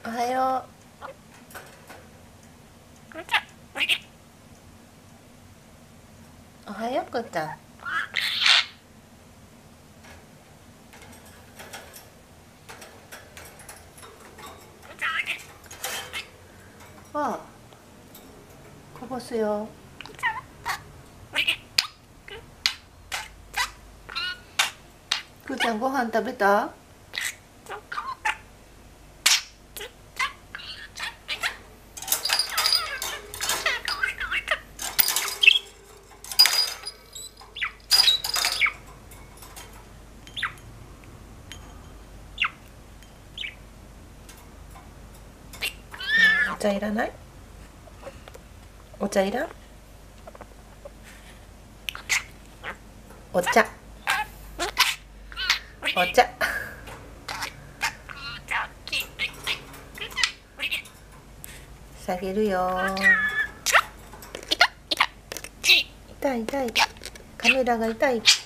おはよう。おはよう、くーたん。ああ、こぼすよ。くーちゃん、ご飯食べた？お茶いらない？お茶いらん？お茶。お茶。下げるよ。痛い痛い。カメラが痛い。